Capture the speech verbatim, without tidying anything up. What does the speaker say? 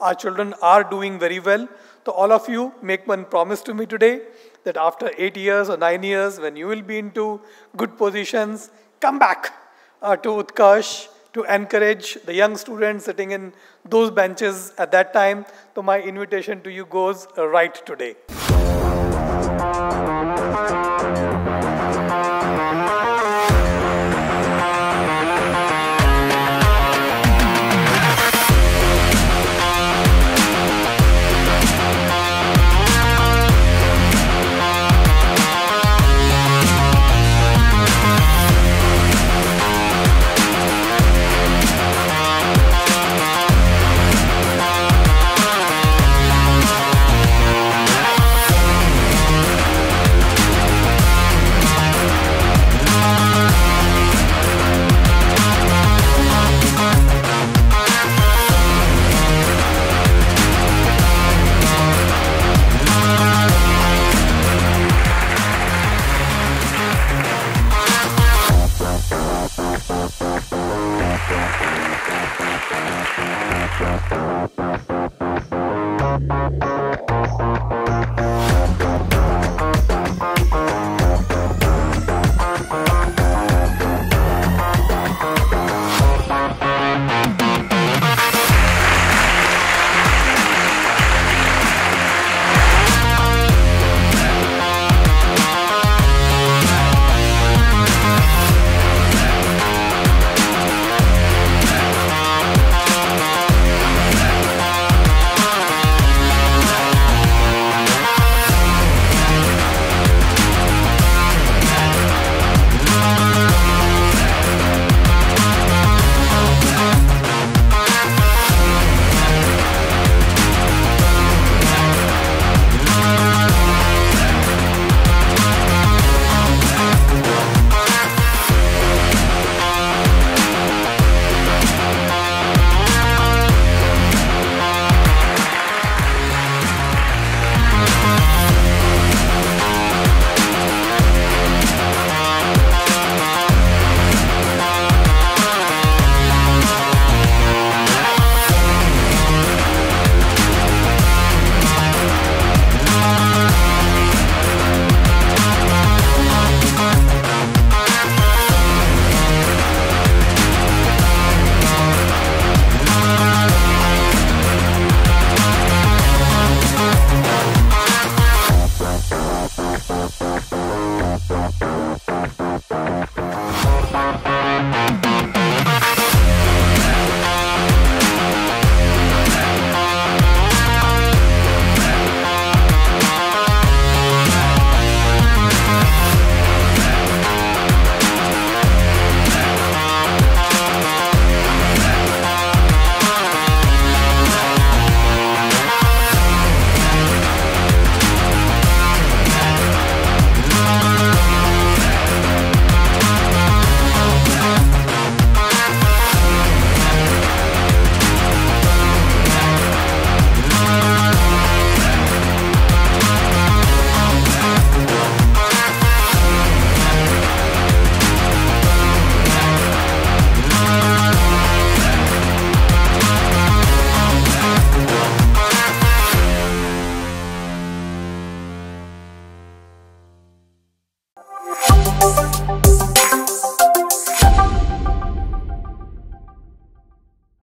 our children are doing very well. So all of you make one promise to me today that after eight years or nine years, when you will be into good positions, come back uh, to Utkarsh to encourage the young students sitting in those benches at that time. So my invitation to you goes uh, right today.